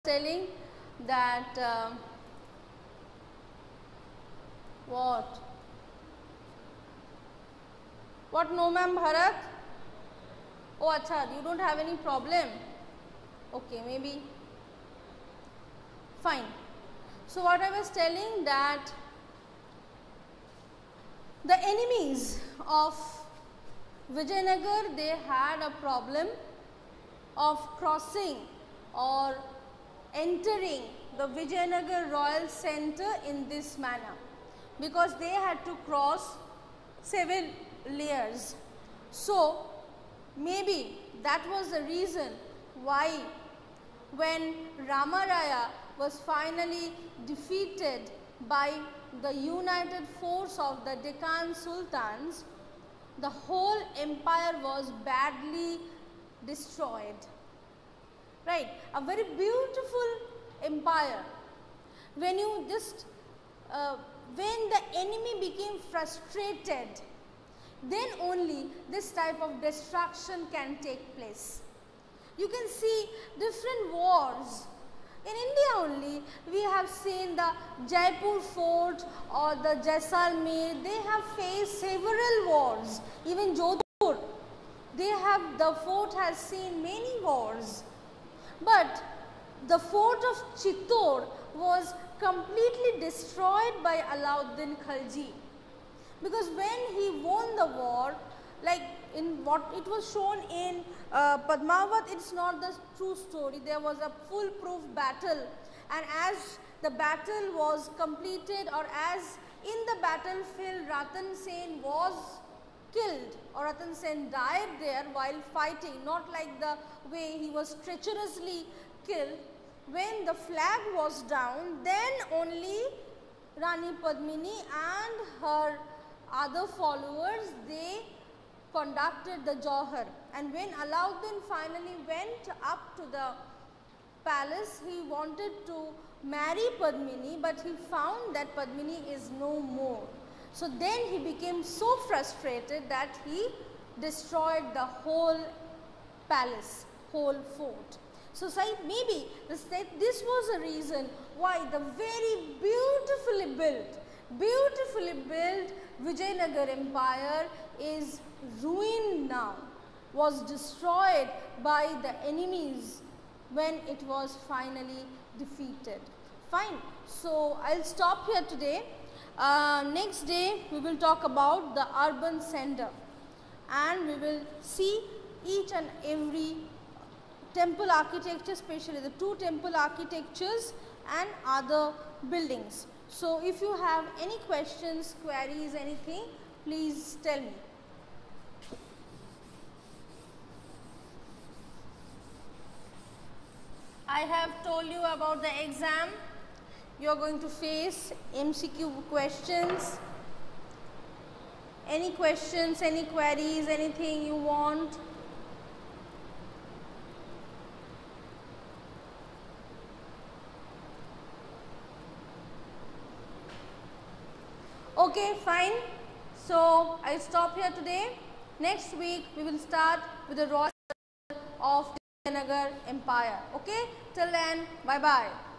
telling that what no ma'am Bharat? Oh acha, you don't have any problem. Okay, maybe fine. So what I was telling that the enemies of Vijayanagar, they had a problem of crossing or entering the Vijayanagar Royal Centre in this manner, because they had to cross 7 layers. So maybe that was the reason why when Ramaraya was finally defeated by the united force of the Deccan Sultans, the whole empire was badly destroyed. Right, a very beautiful empire. When you just, when the enemy became frustrated, then only this type of destruction can take place. You can see different wars. In India only, we have seen the Jaipur fort or the Jaisalmer, they have faced several wars. Even Jodhpur, the fort has seen many wars. But the fort of Chittor was completely destroyed by Alauddin Khalji, because when he won the war, like in what it was shown in Padmavat, it's not the true story. There was a foolproof battle, and as the battle was completed, or as in the battlefield Ratan Sen was killed, or Ratan Sen died there while fighting, not like the way he was treacherously killed. When the flag was down, then only Rani Padmini and her other followers, they conducted the Johar. And when Alauddin finally went up to the palace, he wanted to marry Padmini, but he found that Padmini is no more. So then he became so frustrated that he destroyed the whole palace, whole fort. So maybe this was a reason why the very beautifully built Vijayanagar empire is ruined now, was destroyed by the enemies when it was finally defeated. Fine. So I'll stop here today. Next day we will talk about the urban center, and we will see each and every temple architecture, especially the 2 temple architectures and other buildings. So if you have any questions, queries, anything, please tell me. I have told you about the exam. You are going to face MCQ questions. Any questions, any queries, anything you want? Okay, fine. So I'll stop here today. Next week we will start with the royal of the Vijayanagar Empire. Okay, till then, bye bye.